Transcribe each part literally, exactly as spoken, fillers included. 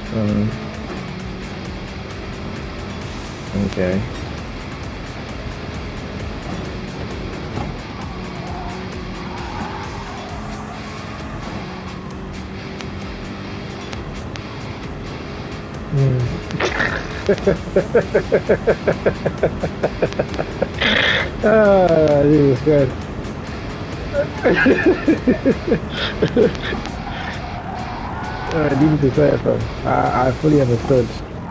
Um, okay. Mm. Ah, Jesus Christ. I needed to say it, fam. I, I fully understood.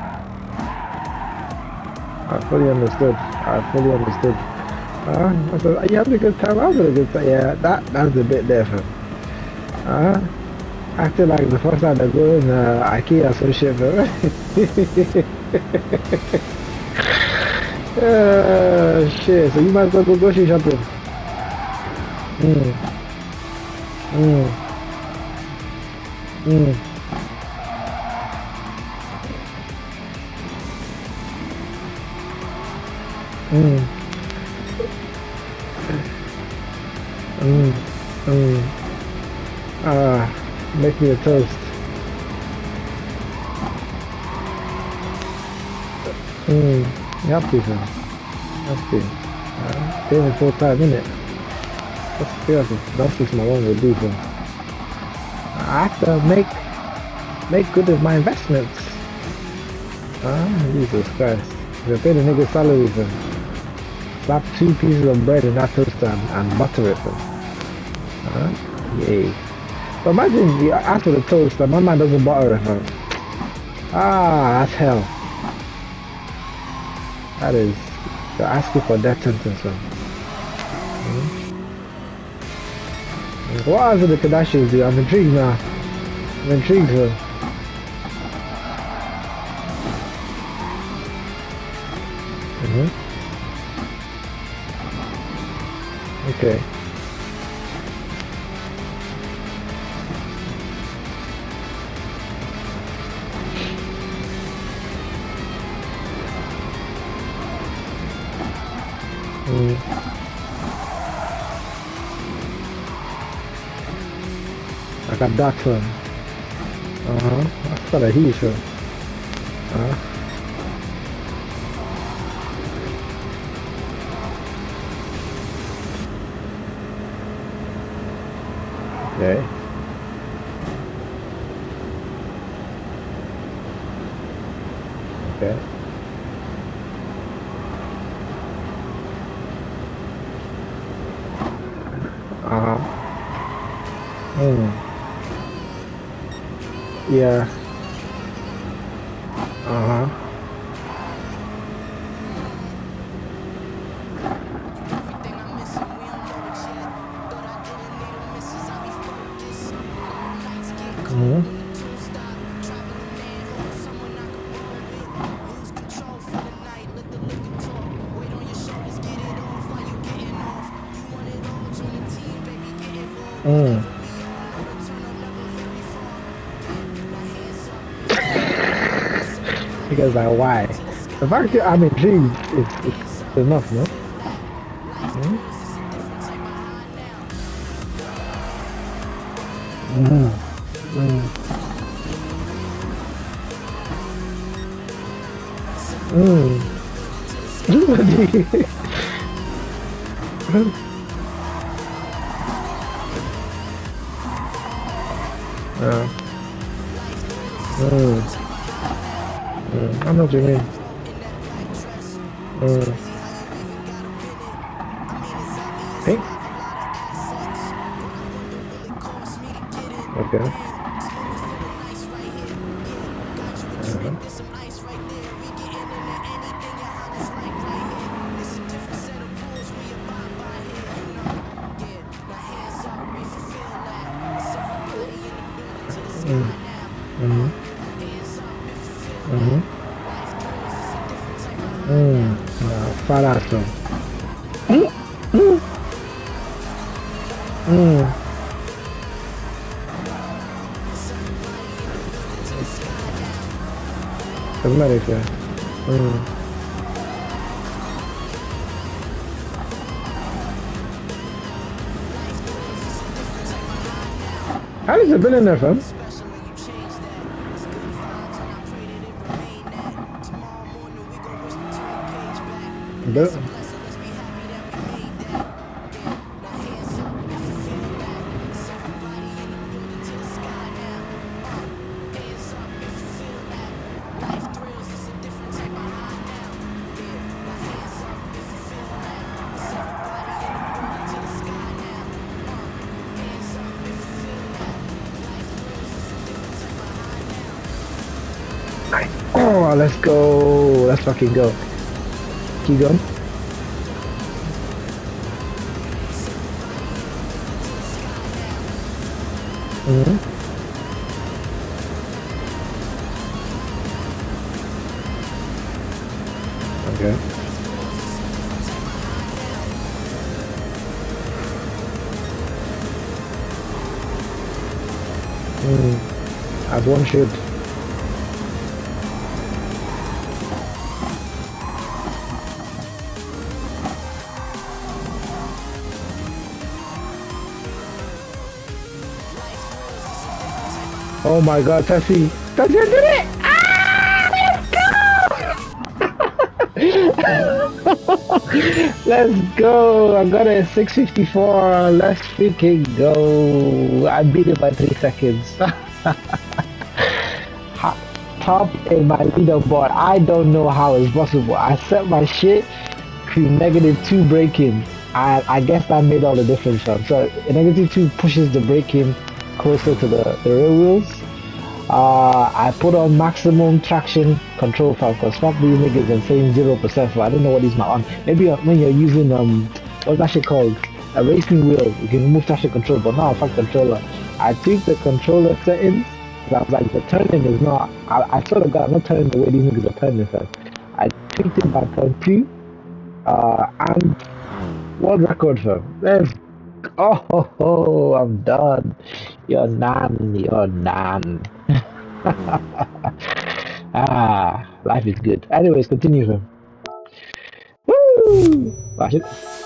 I fully understood. I fully understood. Uh, I said, are you having a good time? I was having a good time. Yeah, that that's a bit there, fam. Uh, acting like the first time I go in uh, IKEA or some shit, fam. uh, shit, so you might as well go grocery shopping. Mm, mm, mm, mm, mm, mm. Ah, make me a toast. Mm, you have to, fam. You have to. Uh, paying full time, innit? That's seriously, that's just my one would do, fam. I have to make make good with my investments. Ah, Jesus Christ. If I pay the nigga salary, fam, slap two pieces of bread in that toaster and, and butter it, fam. Ah, yay. But imagine you ask for the toast and my man doesn't butter it, fam. Ah, that's hell. That is, you're asking for death sentence, fam. Mm-hmm. What else do the Kardashians do? I'm intrigued now. I'm intrigued, fam. Mm-hmm. Okay. Mm. I got that one. Uh-huh. That's kind of huge, fam. Uh-huh. Okay. Okay. Uh-huh. Mm. Yeah. Uh-huh. Mm-hmm. Mm. Because like why? The fact that I'm intrigued is, is enough, no? Mm. Mm. Mm. Mm. uh, mm. Mm. I know what you mean. Mm. Hey? Okay. Uh-huh. Mm. Mm-hmm. Mm-hmm. Mm. Uh, fat ass though. Mm. Mm. Mm. America. Mm. How is a billionaire, fam? The- Oh, let's go. Let's fucking go. Keep going. Mm-hmm. Okay. Mm. As one should. Oh my god, Tessie! Tessie did it! Ah, let's go! I got a six fifty-four. Let's freaking go! I beat it by three seconds. Top in my leaderboard. I don't know how it's possible. I set my shit to negative two braking. I I guess that made all the difference, fam. So negative two pushes the braking closer to the, the rear wheels. Uh, I put on maximum traction control, fam, because fuck these niggas and saying zero percent, so I don't know what is my on. Maybe when you're using, um, what's that shit called? A racing wheel, you can remove traction control, but now fuck controller. I tweaked the controller settings, I was like, the turning is not, I, I sort of got, I'm not turning the way these niggas are turning, fam. I tweaked it by point two, uh, and world record, fam. Let's Oh, ho, ho, I'm done. You're none, you're none. Ah, life is good. Anyways, continue, fam. Woo! Watch it.